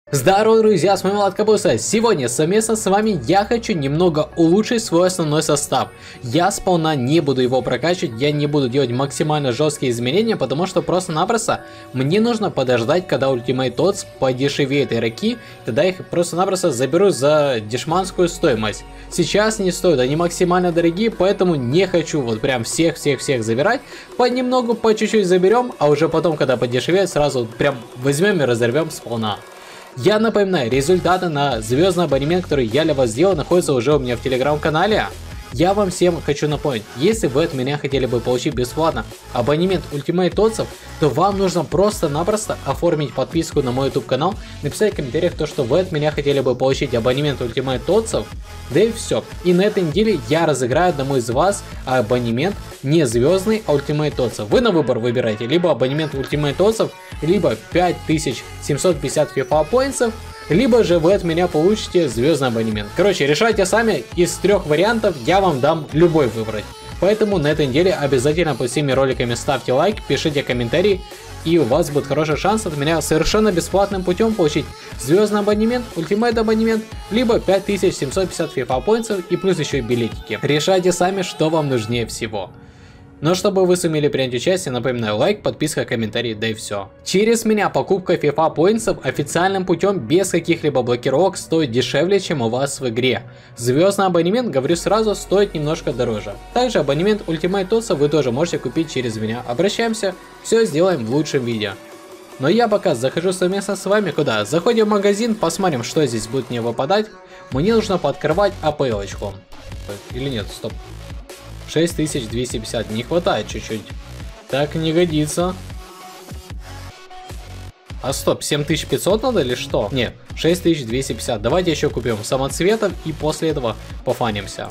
Здорово, друзья, с вами Влад Кабуса. Сегодня совместно с вами я хочу немного улучшить свой основной состав. Я сполна не буду его прокачивать, я не буду делать максимально жесткие изменения, потому что просто-напросто мне нужно подождать, когда Ultimate Tots подешевеет игроки, тогда их просто-напросто заберу за дешманскую стоимость. Сейчас не стоят, они максимально дорогие, поэтому не хочу вот прям всех забирать. Понемногу, по чуть-чуть заберем, а уже потом, когда подешевеет, сразу прям возьмем и разорвем сполна. Я напоминаю, результаты на звездный абонемент, который я для вас сделал, находятся уже у меня в телеграм-канале. Я вам всем хочу напомнить, если вы от меня хотели бы получить бесплатно абонемент Ultimate Tots, то вам нужно просто-напросто оформить подписку на мой YouTube канал, написать в комментариях то, что вы от меня хотели бы получить абонемент Ultimate Tots, да и все. И на этой неделе я разыграю одному из вас абонемент не звездный, а Ultimate Tots. Вы на выбор выбираете либо абонемент Ultimate Tots, либо 5750 FIFA Points, либо же вы от меня получите звездный абонемент. Короче, решайте сами, из трех вариантов я вам дам любой выбрать. Поэтому на этой неделе обязательно под всеми роликами ставьте лайк, пишите комментарии, и у вас будет хороший шанс от меня совершенно бесплатным путем получить звездный абонемент, ультимейт абонемент, либо 5750 FIFA Points и плюс еще и билетики. Решайте сами, что вам нужнее всего. Но чтобы вы сумели принять участие, напоминаю, лайк, подписка, комментарий, да и все. Через меня покупка FIFA Points официальным путем без каких-либо блокировок стоит дешевле, чем у вас в игре. Звездный абонемент, говорю сразу, стоит немножко дороже. Также абонемент Ultimate Tots вы тоже можете купить через меня. Обращаемся, все сделаем в лучшем виде. Но я пока захожу совместно с вами куда? Заходим в магазин, посмотрим, что здесь будет мне выпадать. Мне нужно пооткрывать АПЛ-очку. Или нет, стоп. 6250, не хватает чуть-чуть. Так не годится. А стоп, 7500 надо или что? Нет, 6250. Давайте еще купим самоцветов и после этого пофанимся.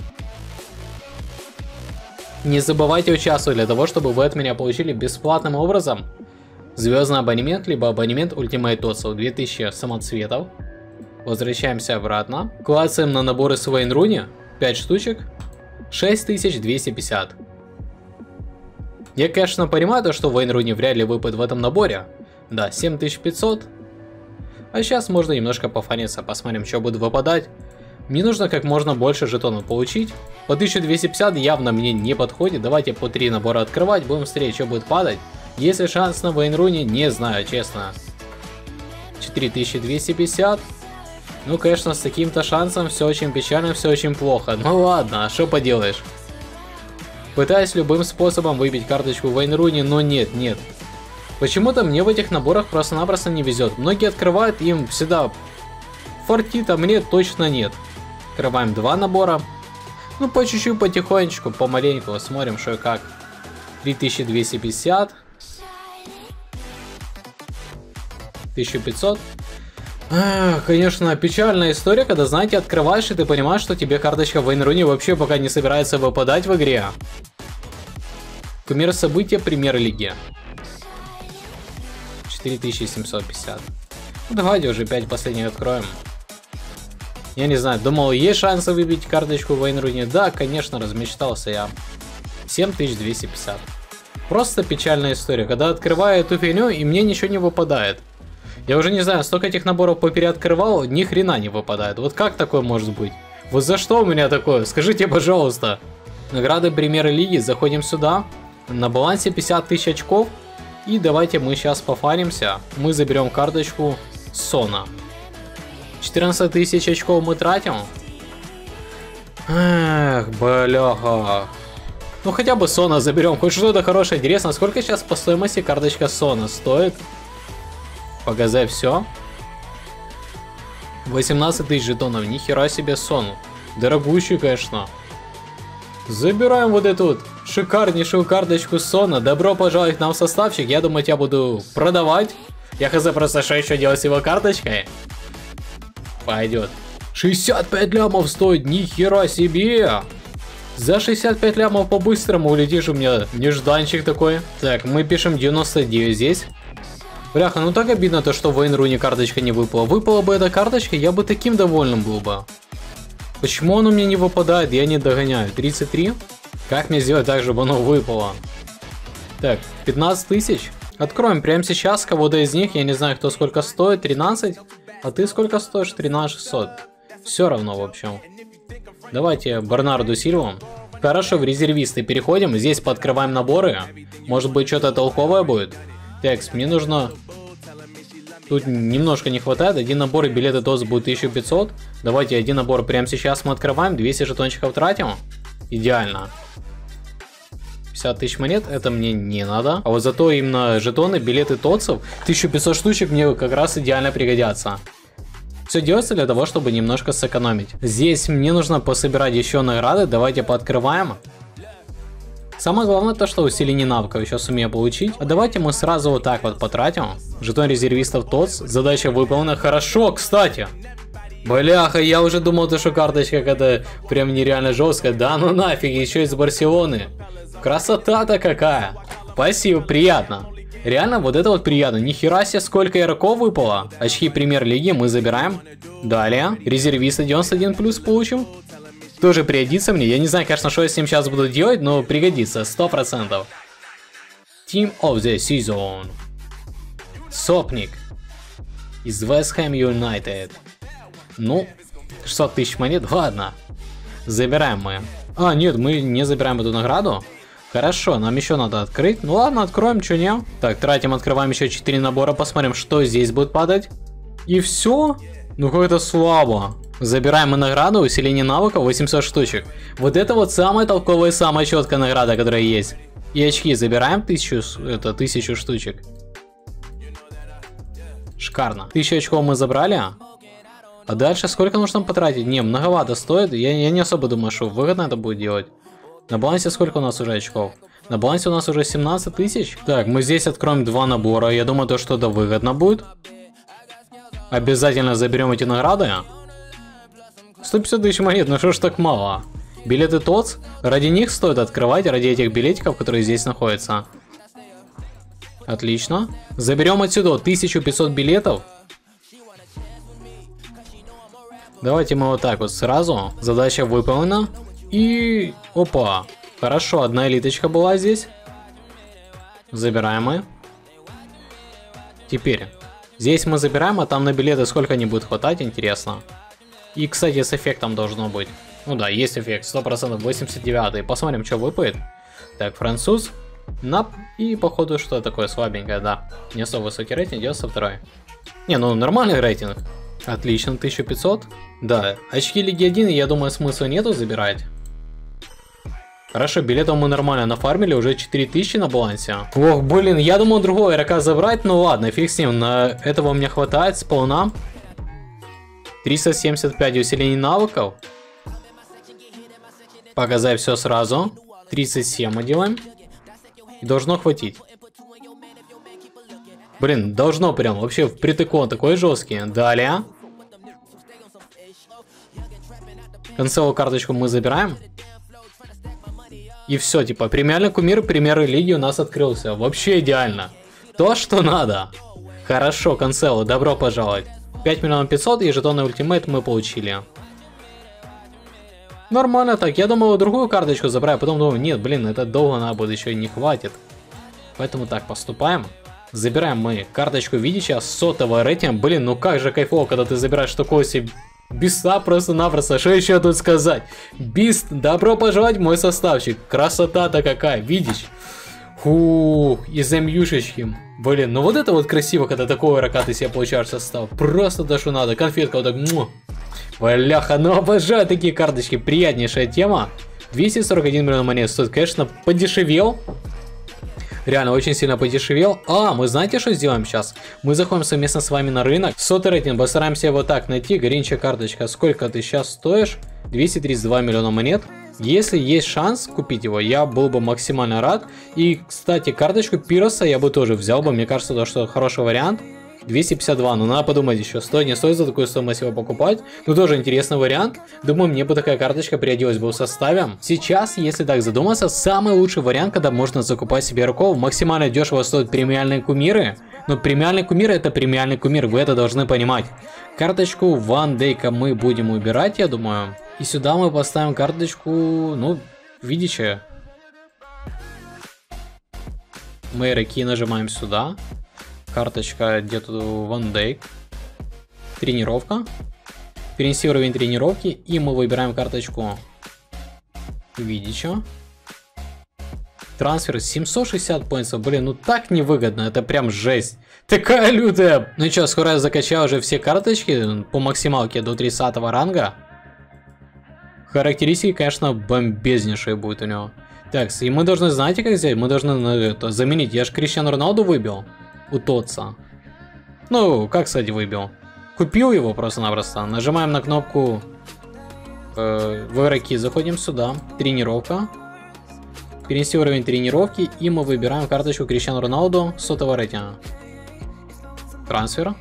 Не забывайте участвовать для того, чтобы вы от меня получили бесплатным образом звездный абонемент, либо абонемент Ultimate Tots 2000 самоцветов. Возвращаемся обратно. Клацаем на наборы с Вейн Руни, 5 штучек. 6250. Я, конечно, понимаю то, что Вейн Руни вряд ли выпадет в этом наборе. Да, 7500. А сейчас можно немножко пофаниться, посмотрим, что будет выпадать. Мне нужно как можно больше жетонов получить. По 1250 явно мне не подходит. Давайте по 3 набора открывать, будем смотреть, что будет падать. Если шанс на Вейн Руни, не знаю, честно. 4250. Ну, конечно, с таким-то шансом все очень печально, все очень плохо. Ну ладно, а что поделаешь? Пытаюсь любым способом выбить карточку Вейн Руни, но нет. Почему-то мне в этих наборах просто-напросто не везет. Многие открывают, им всегда фартит, а мне точно нет. Открываем 2 набора. Ну, по чуть-чуть, потихонечку, помаленьку, смотрим, что и как. 3250. 1500. Конечно, печальная история, когда, знаете, открываешь и ты понимаешь, что тебе карточка Вейн Руни вообще пока не собирается выпадать в игре. Кумир события премьер-лиги. 4750. Ну, давайте уже 5 последних откроем. Я не знаю, думал, есть шансы выбить карточку Вейн Руни? Да, конечно, размечтался я. 7250. Просто печальная история, когда открываю эту фигню и мне ничего не выпадает. Я уже не знаю, столько этих наборов попереоткрывал, ни хрена не выпадает. Вот как такое может быть? Вот за что у меня такое? Скажите, пожалуйста. Награды премьер-лиги, заходим сюда. На балансе 50 тысяч очков. И давайте мы сейчас пофанимся. Мы заберем карточку Сона. 14 тысяч очков мы тратим. Эх, бляха. Ну хотя бы Сона заберем, хоть что-то хорошее. Интересно, сколько сейчас по стоимости карточка Сона стоит? Показать все. 18 тысяч жетонов, нихера себе Сону. Дорогущий, конечно. Забираем вот эту вот шикарнейшую карточку Сона. Добро пожаловать к нам в составчик. Я думаю, я буду продавать. Я хз просто что еще делать с его карточкой. Пойдет. 65 лямов стоит, нихера себе. За 65 лямов по-быстрому улетишь, у меня нежданчик такой. Так, мы пишем 99 здесь. Бляха, ну так обидно то, что Вейн Руни карточка не выпала. Выпала бы эта карточка, я бы таким довольным был бы. Почему оно мне не выпадает, я не догоняю. 33? Как мне сделать так, чтобы оно выпало? Так, 15 тысяч. Откроем прямо сейчас кого-то из них, я не знаю, кто сколько стоит. 13? А ты сколько стоишь? 13600. Все равно, в общем. Давайте Бернарду Сильву. Хорошо, в резервисты переходим. Здесь пооткрываем наборы. Может быть, что-то толковое будет. Так, мне нужно... Тут немножко не хватает. Один набор и билеты ТОЦ будет 1500. Давайте один набор прямо сейчас мы открываем. 200 жетончиков тратим. Идеально. 50 тысяч монет, это мне не надо. А вот зато именно жетоны, билеты ТОЦов, 1500 штучек мне как раз идеально пригодятся. Все делается для того, чтобы немножко сэкономить. Здесь мне нужно пособирать еще награды. Давайте пооткрываем. Самое главное то, что усиление навыков еще сумею получить. А давайте мы сразу вот так вот потратим. Жетон резервистов ТОЦ. Задача выполнена. Хорошо, кстати. Бляха, я уже думал, что карточка какая-то прям нереально жесткая. Да ну нафиг, еще из Барселоны. Красота-то какая. Спасибо, приятно. Реально, вот это вот приятно. Нихера себе, сколько игроков выпало. Очки премьер-лиги мы забираем. Далее. Резервиста 91 плюс получим. Тоже пригодится мне. Я не знаю, конечно, что я с ним сейчас буду делать, но пригодится. 100%. Team of the Season. Сопник. Из West Ham United. Ну, 600 тысяч монет. Ладно. Забираем мы. А, нет, мы не забираем эту награду. Хорошо, нам еще надо открыть. Ну ладно, откроем, что не. Так, тратим, открываем еще 4 набора, посмотрим, что здесь будет падать. И все? Ну как-то слабо. Забираем мы награду, усиление навыков 800 штучек. Вот это вот самая толковая, самая четкая награда, которая есть. И очки забираем 1000 штучек. Шикарно. 1000 очков мы забрали. А дальше сколько нужно потратить? Не, многовато стоит. Я не особо думаю, что выгодно это будет делать. На балансе сколько у нас уже очков? На балансе у нас уже 17 тысяч. Так, мы здесь откроем 2 набора. Я думаю, то что-то выгодно будет. Обязательно заберем эти награды. 150 тысяч монет, ну что ж так мало? Билеты ТОЦ, ради них стоит открывать, ради этих билетиков, которые здесь находятся. Отлично. Заберем отсюда 1500 билетов. Давайте мы вот так вот сразу. Задача выполнена. И... Опа. Хорошо, одна элиточка была здесь. Забираем мы. Теперь. Здесь мы забираем, а там на билеты сколько не будет хватать, интересно. И, кстати, с эффектом должно быть. Ну да, есть эффект, 100%, 89. Посмотрим, что выпадет. Так, француз. Нап. И, походу, что такое слабенькое, да. Не особо высокий рейтинг, идет со второй. Не, ну нормальный рейтинг. Отлично, 1500. Да, очки Лиги 1, я думаю, смысла нету забирать. Хорошо, билетов мы нормально нафармили, уже 4000 на балансе. Ох, блин, я думал другого игрока забрать, ну ладно, фиг с ним, на этого мне хватает сполна. 375 усилений навыков. Показать все сразу. 37 мы делаем. И должно хватить. Блин, должно прям, вообще впритык он такой жесткий. Далее. Концевую карточку мы забираем. И все, типа, премиальный кумир, премьер лиги у нас открылся. Вообще идеально. То, что надо. Хорошо, Канцело, добро пожаловать. 5 миллионов 500 и жетонный ультимейт мы получили. Нормально так, я думал другую карточку забрать, а потом думаю, нет, блин, это долго надо будет, еще не хватит. Поэтому так поступаем. Забираем мы карточку Видича, 100-го рейтинга. Блин, ну как же кайфово, когда ты забираешь такой себе биста просто-напросто. Что еще тут сказать? Бист, добро пожаловать в мой составчик. Красота-то какая, Видич. Фух, из МЮшечки. Блин, ну вот это вот красиво, когда такого игрока ты себе получаешь состав. Просто то, что надо. Конфетка вот так. Бляха, ну обожаю такие карточки. Приятнейшая тема. 241 миллион монет стоит, конечно, подешевел. Реально очень сильно подешевел. А, мы знаете, что сделаем сейчас? Мы заходим совместно с вами на рынок. 100-й рейтинг, постараемся его так найти. Горячая карточка, сколько ты сейчас стоишь? 232 миллиона монет. Если есть шанс купить его, я был бы максимально рад. И, кстати, карточку Пироса я бы тоже взял бы. Мне кажется, то, что хороший вариант. 252, но надо подумать еще, стоит, не стоит за такую стоимость его покупать. Ну, тоже интересный вариант. Думаю, мне бы такая карточка пригодилась бы в составе. Сейчас, если так задуматься, самый лучший вариант, когда можно закупать себе игроков. Максимально дешево стоят премиальные кумиры. Но премиальный кумир это премиальный кумир, вы это должны понимать. Карточку Ван Дейка мы будем убирать, я думаю. И сюда мы поставим карточку, ну, видите. Мы игроки нажимаем сюда. Карточка где-то Ван Дейк. Тренировка. Перенести уровень тренировки. И мы выбираем карточку Видича. Трансфер 760 поинтов. Блин, ну так невыгодно. Это прям жесть. Такая лютая. Ну что, скоро я закачаю уже все карточки по максималке до 30 ранга. Характеристики, конечно, бомбезнейшие будут у него. Так, и мы должны, знаете, как сделать? Мы должны заменить. Я же Криштиану Роналду выбил. У Тотса. Ну, как, кстати, выбил? Купил его просто-напросто. Нажимаем на кнопку в игроки. Заходим сюда. Тренировка. Перенести уровень тренировки. И мы выбираем карточку Криштиану Роналду 100-го рейтинга. Трансфер.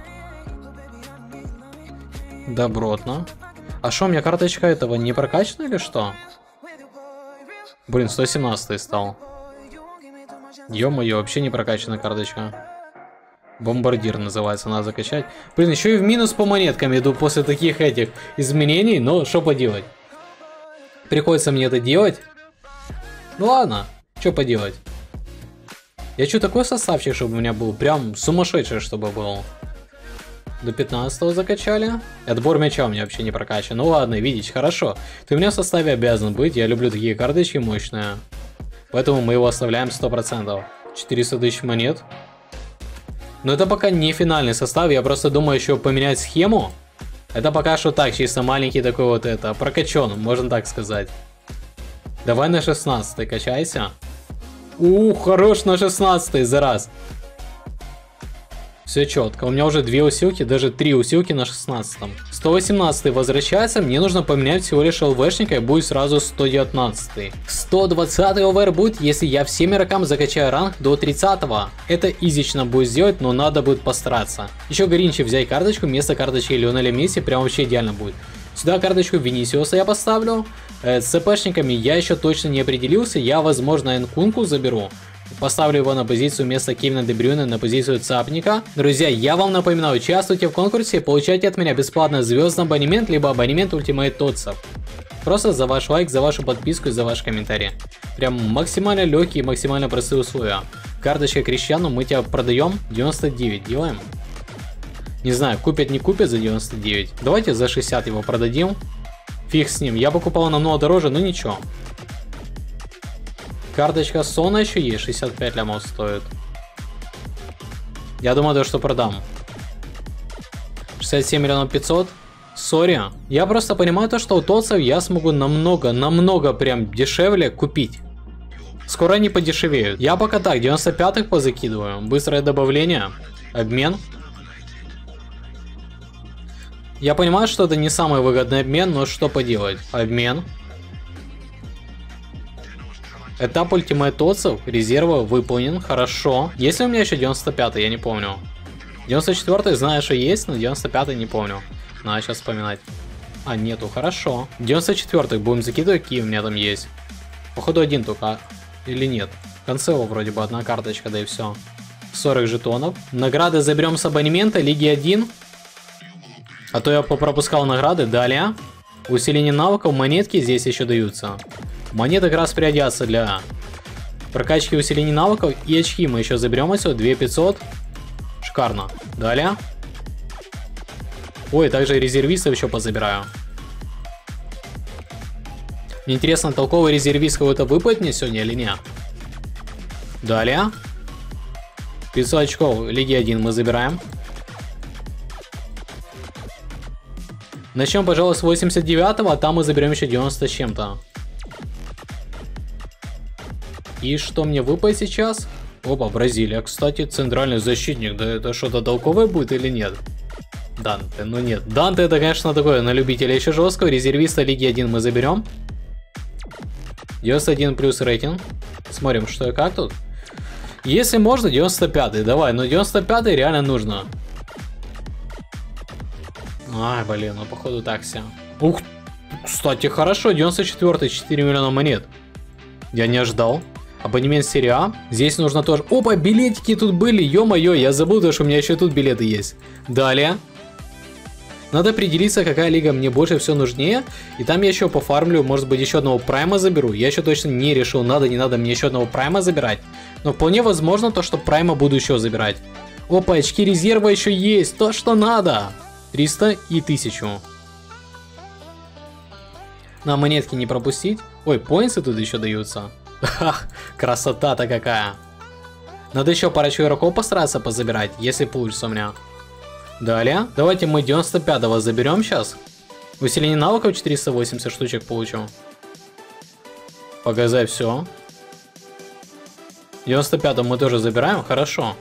Добротно. А что, у меня карточка этого не прокачана или что? Блин, 117 стал. Ё-моё, вообще не прокачана карточка. Бомбардир называется, надо закачать. Блин, еще и в минус по монеткам иду после таких этих изменений, но что поделать? Приходится мне это делать. Ну ладно, что поделать? Я что, такой составчик, чтобы у меня был? Прям сумасшедший, чтобы был. До 15-го закачали. Отбор мяча у меня вообще не прокачан. Ну ладно, видите, хорошо. Ты у меня в составе обязан быть. Я люблю такие карточки мощные. Поэтому мы его оставляем 100%. 400 тысяч монет. Но это пока не финальный состав. Я просто думаю еще поменять схему. Это пока что так, чисто маленький такой вот это. Прокачан, можно так сказать. Давай на 16-й качайся. Хорош на 16-й за раз. Все четко. У меня уже 2 усилки, даже 3 усилки на 16-м. 118 возвращается. Мне нужно поменять всего лишь ЛВшника, и будет сразу 119. 120 ОВР будет, если я всем игрокам закачаю ранг до 30-го. Это изично будет сделать, но надо будет постараться. Еще Гаринчи взять карточку вместо карточки Лионеля Месси. Прям вообще идеально будет. Сюда карточку Винисиуса я поставлю. С ЦПшниками я еще точно не определился. Я, возможно, Энкунку заберу. Поставлю его на позицию вместо Кевина Де Брюйне, на позицию цапника. Друзья, я вам напоминаю, участвуйте в конкурсе, получайте от меня бесплатно звездный абонемент, либо абонемент Ultimate Тотсов. Просто за ваш лайк, за вашу подписку и за ваш комментарий. Прям максимально легкие, максимально простые условия. Карточка Криштиану, мы тебя продаем, 99 делаем. Не знаю, купят, не купят за 99. Давайте за 60 его продадим. Фиг с ним, я покупал намного дороже, но ничего. Карточка Сона еще есть, 65 лямов стоит. Я думаю, что продам. 67 миллионов 500. Сори. Я просто понимаю то, что у Тотсов я смогу намного прям дешевле купить. Скоро они подешевеют. Я пока так, 95-х позакидываю. Быстрое добавление. Обмен. Я понимаю, что это не самый выгодный обмен, но что поделать. Обмен. Этап Ultimate Тотсов, резерва выполнен, хорошо. Есть ли у меня еще 95-й, я не помню. 94-й знаю, что есть, но 95-й не помню. Надо сейчас вспоминать. А, нету, хорошо. 94-й будем закидывать, какие у меня там есть. Походу один только, или нет. В конце его вроде бы одна карточка, да и все. 40 жетонов. Награды заберем с абонемента, Лиги 1. А то я попропускал награды, далее. Усиление навыков, монетки здесь еще даются. Монеты как раз пригодятся для прокачки усиления навыков. И очки мы еще заберем отсюда. 2500. Шикарно. Далее. Ой, также резервистов еще позабираю. Мне интересно, толковый резервист какой-то выпадет мне сегодня или нет? Далее. 500 очков Лиги 1 мы забираем. Начнем, пожалуй, с 89-го, а там мы заберем еще 90 с чем-то. И что мне выпадет сейчас? Опа, Бразилия. Кстати, центральный защитник. Да это что-то толковое будет или нет? Данте, ну нет. Данте это, конечно, такое на любителя еще жесткого. Резервиста Лиги 1 мы заберем. 91 плюс рейтинг. Смотрим, что и как тут. Если можно, 95-й. Давай, но 95-й реально нужно. Ай, блин, ну походу так все. Ух, кстати, хорошо, 94-й, 4 миллиона монет. Я не ожидал. Абонемент серия А. Здесь нужно тоже... Опа, билетики тут были, ё-моё, я забыл, что у меня еще тут билеты есть. Далее. Надо определиться, какая лига мне больше всего нужнее. И там я еще пофармлю, может быть, еще одного прайма заберу. Я еще точно не решил, надо, не надо мне еще одного прайма забирать. Но вполне возможно то, что прайма буду еще забирать. Опа, очки резерва еще есть, то, что надо. 300 и 1000. На монетки не пропустить. Ой, поинты тут еще даются. Красота-то какая. Надо еще парочку игроков постараться позабирать, если получится у меня. Далее, давайте мы 95-го заберем сейчас. Усиление навыков 480 штучек получу. Показать все. 95-го мы тоже забираем, хорошо.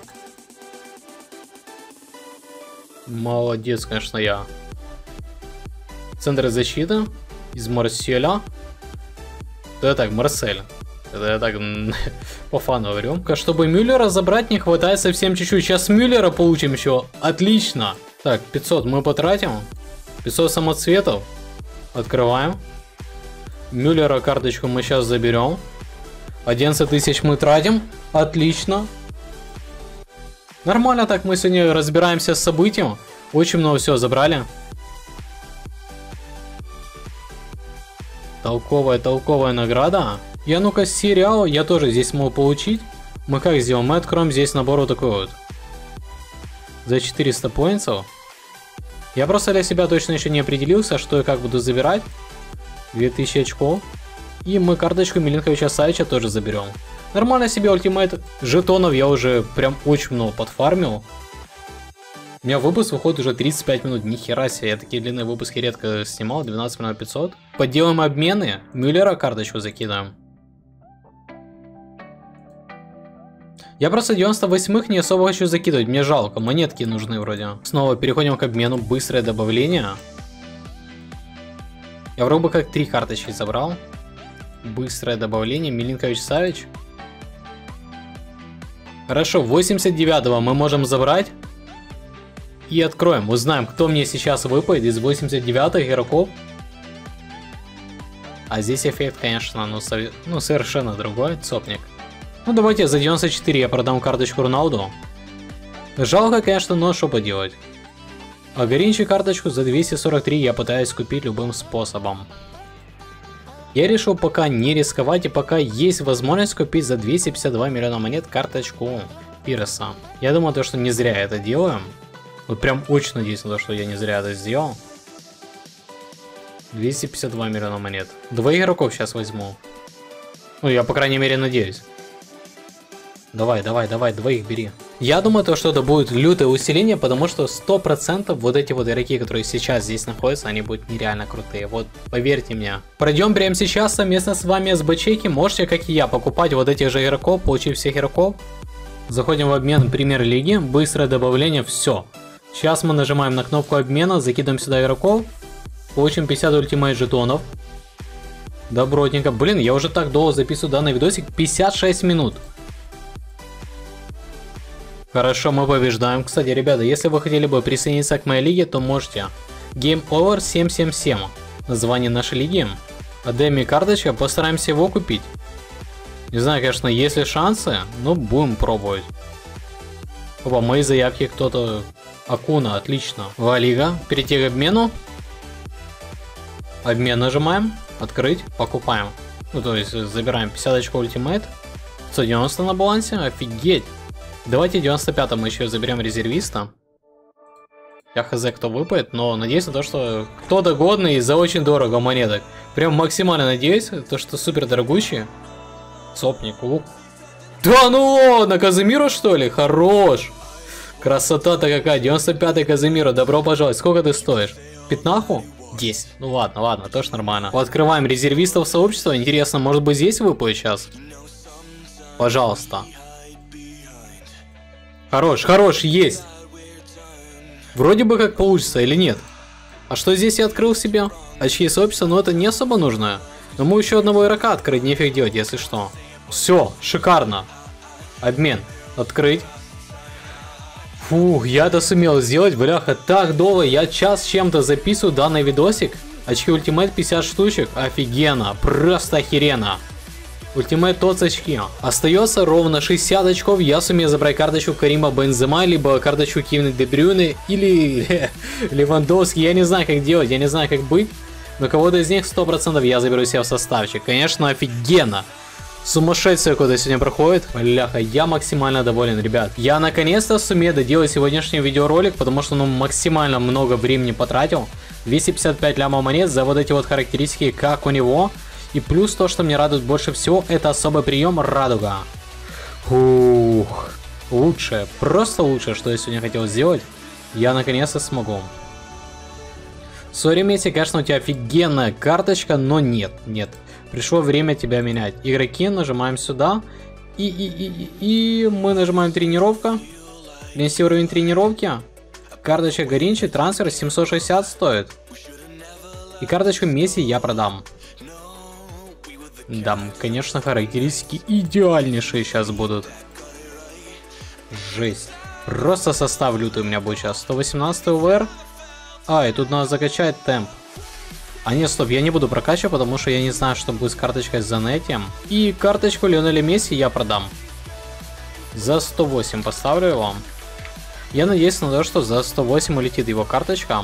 Молодец, конечно, я. Центр защиты из Марселя. Это так, Марсель. Это я так по фану говорю. Чтобы Мюллера забрать, не хватает совсем чуть-чуть. Сейчас Мюллера получим еще. Отлично. Так, 500 мы потратим. 500 самоцветов. Открываем. Мюллера карточку мы сейчас заберем. 11 тысяч мы тратим. Отлично. Нормально так мы сегодня разбираемся с событием. Очень много всего забрали. Толковая награда. Я ну-ка сериал, я тоже здесь могу получить. Мы как сделаем? Мы откроем здесь набор вот такой вот. За 400 поинтов. Я просто для себя точно еще не определился, что и как буду забирать. 2000 очков. И мы карточку Милинковича Савича тоже заберем. Нормально себе ультимейт. Жетонов я уже прям очень много подфармил. У меня выпуск выходит уже 35 минут. Нихера себе, я такие длинные выпуски редко снимал. 12 минут 500. Поделаем обмены. Мюллера карточку закидываем. Я просто 98-х не особо хочу закидывать, мне жалко, монетки нужны вроде. Снова переходим к обмену, быстрое добавление. Я вроде бы как 3 карточки забрал. Быстрое добавление, Милинкович Савич. Хорошо, 89-го мы можем забрать. И откроем, узнаем, кто мне сейчас выпадет из 89-х игроков. А здесь эффект, конечно, ну совершенно другой, цопник. Ну давайте за 94 я продам карточку Роналду. Жалко, конечно, но что поделать. А Горинчи карточку за 243 я пытаюсь купить любым способом. Я решил пока не рисковать и пока есть возможность купить за 252 миллиона монет карточку Пиреса. Я думаю, то, что не зря это делаем. Вот прям очень надеюсь на то, что я не зря это сделал. 252 миллиона монет. 2 игроков сейчас возьму. Ну, я по крайней мере надеюсь. Давай, двоих бери. Я думаю, то, что это будет лютое усиление, потому что 100% вот эти вот игроки, которые сейчас здесь находятся, они будут нереально крутые. Вот, поверьте мне. Пройдем прямо сейчас совместно с вами СБЧки. Можете, как и я, покупать вот этих же игроков, получив всех игроков. Заходим в обмен премьер-лиги, быстрое добавление, все. Сейчас мы нажимаем на кнопку обмена, закидываем сюда игроков. Получим 50 ультимейт жетонов. Добротненько. Блин, я уже так долго записываю данный видосик. 56 минут. Хорошо, мы побеждаем. Кстати, ребята, если вы хотели бы присоединиться к моей лиге, то можете. Game Over 777. Название нашей лиги. Адеми карточка, постараемся его купить. Не знаю, конечно, есть ли шансы, но будем пробовать. Опа, мои заявки кто-то... Акуна, отлично. Лига, перейти к обмену. Обмен нажимаем, открыть, покупаем. Ну, то есть, забираем 50 очков ультимейт. 190 на балансе, офигеть. Давайте 95 мы еще заберем резервиста. Я хз, кто выпадет, но надеюсь на то, что кто-то годный за очень дорого монеток. Прям максимально надеюсь, то что супер дорогущий. Сопник, лук. Да ну ладно, Казимиру что ли? Хорош. Красота-то какая, 95-й Казимиру, добро пожаловать. Сколько ты стоишь? 15? 10. Ну ладно, тоже нормально. Открываем резервистов сообщества. Интересно, может быть здесь выпадет сейчас? Пожалуйста. Хорош, есть. Вроде бы как получится или нет. А что здесь я открыл себе? Очки сообщества, но это не особо нужно. Но мы еще одного игрока открыть, нефиг делать, если что. Все, шикарно. Обмен. Открыть. Фух, я это сумел сделать, бляха, так долго. Я час с чем-то записываю данный видосик. Очки ультимейт 50 штучек. Офигенно, просто охеренно. Ультимейт тот с очки. Остается ровно 60 очков. Я сумею забрать карточку Карима Бензема, либо карточку Кевина Де Брюйне, или Левандовский. Я не знаю, как делать, я не знаю, как быть. Но кого-то из них 100% я заберу себе в составчик. Конечно, офигенно. Сумасшедшее куда сегодня проходит. Бляха, я максимально доволен, ребят. Я наконец-то сумею доделать сегодняшний видеоролик, потому что максимально много времени потратил. 255 лямов монет за вот эти вот характеристики, как у него. И плюс то, что мне радует больше всего, это особый прием радуга. Ух, лучшее, просто лучшее, что я сегодня хотел сделать, я наконец-то смогу. Сори, Месси, конечно, у тебя офигенная карточка, но нет. Пришло время тебя менять. Игроки, нажимаем сюда. И мы нажимаем тренировка. Внести уровень тренировки. Карточка Горинчи, трансфер 760 стоит. И карточку Месси я продам. Да, конечно, характеристики идеальнейшие сейчас будут. Жесть. Просто состав лютый у меня будет сейчас. 118 УВР. И тут надо закачать темп. Нет, стоп, я не буду прокачивать, потому что я не знаю, что будет с карточкой с Занетием. И карточку Лионеля Месси я продам. За 108 поставлю его. Я надеюсь на то, что за 108 улетит его карточка.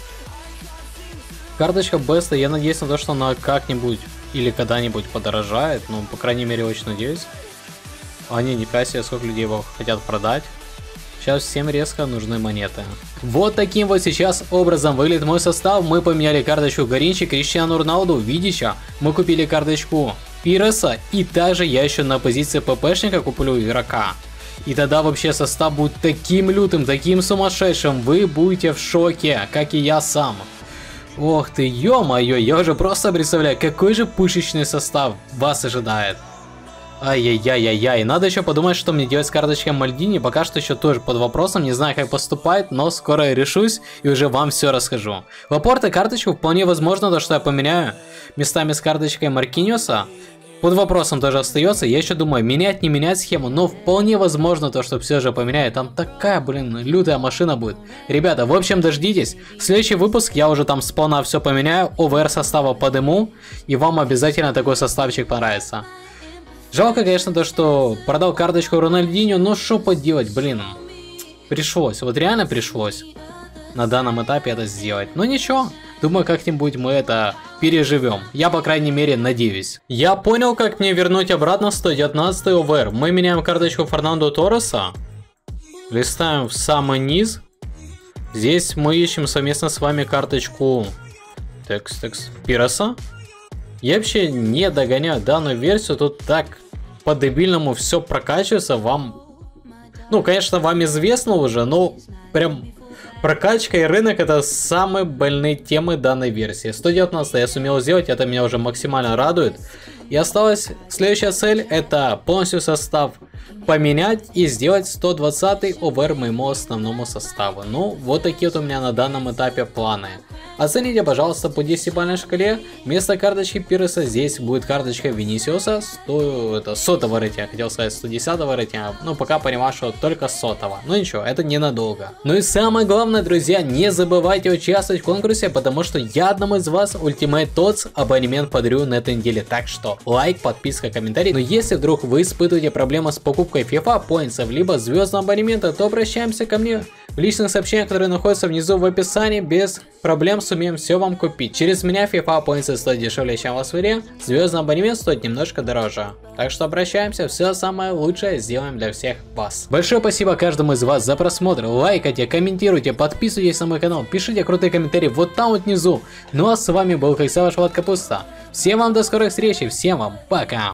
Карточка Беста, я надеюсь на то, что она как-нибудь или когда-нибудь подорожает. Ну, по крайней мере, очень надеюсь. Не пять, сколько людей его хотят продать. Сейчас всем резко нужны монеты. Вот таким вот сейчас образом выглядит мой состав. Мы поменяли карточку Горинчи, Криштиану Роналду, Видича. Мы купили карточку Пиреса. И также я еще на позиции ППшника куплю игрока. И тогда вообще состав будет таким лютым, таким сумасшедшим. Вы будете в шоке, как и я сам. Ох ты, ё-моё, я уже просто представляю, какой же пушечный состав вас ожидает. Ай-яй-яй-яй-яй. Надо еще подумать, что мне делать с карточкой Мальдини. Пока что еще тоже под вопросом. Не знаю, как поступать, но скоро я решусь и уже вам все расскажу. В апорте карточку вполне возможно, то, что я поменяю местами с карточкой Маркиньоса. Под вопросом тоже остается. Я еще думаю, менять, не менять схему, но вполне возможно то, что все же поменяю. Там такая, лютая машина будет. Ребята, в общем, дождитесь. В следующий выпуск я уже там сполна все поменяю. ОВР состава подыму. И вам обязательно такой составчик понравится. Жалко, конечно, то, что продал карточку Рональдиньо, но что поделать, пришлось, вот реально пришлось на данном этапе это сделать. Но ничего, думаю, как-нибудь мы это переживем. Я, по крайней мере, надеюсь. Я понял, как мне вернуть обратно 119 ОВР. Мы меняем карточку Фернандо Торреса, листаем в самый низ. Здесь мы ищем совместно с вами карточку Пиреса. Я вообще не догоняю данную версию, тут так по-дебильному все прокачивается, вам... Ну, конечно, вам известно уже, но прям прокачка и рынок это самые больные темы данной версии. 119 я сумел сделать, это меня уже максимально радует. И осталась следующая цель, это полностью состав поменять и сделать 120 ОВР моему основному составу. Ну, вот такие вот у меня на данном этапе планы. Оцените, пожалуйста, по 10-бальной шкале. Вместо карточки Пиреса здесь будет карточка Винисиуса. 100-го рейтинга, хотел сказать 110-го рейтинга. Ну, пока понимаю, что только 100-го. Но ничего, это ненадолго. Ну и самое главное, друзья, не забывайте участвовать в конкурсе, потому что я одному из вас Ultimate Tots абонемент подарю на этой неделе. Так что лайк, подписка, комментарий. Но если вдруг вы испытываете проблемы с покупкой FIFA поинтсов либо звездного абонемента, то обращаемся ко мне в личных сообщениях, которые находятся внизу в описании. Без проблем сумеем все вам купить. Через меня FIFA поинтсы стоят дешевле, чем в Асфере. Звездный абонемент стоит немножко дороже. Так что обращаемся, все самое лучшее сделаем для всех вас. Большое спасибо каждому из вас за просмотр. Лайкайте, комментируйте, подписывайтесь на мой канал, пишите крутые комментарии вот там вот внизу. Ну а с вами был, как всегда, ваш Влад Капуста. Всем вам до скорых встреч и всем вам пока.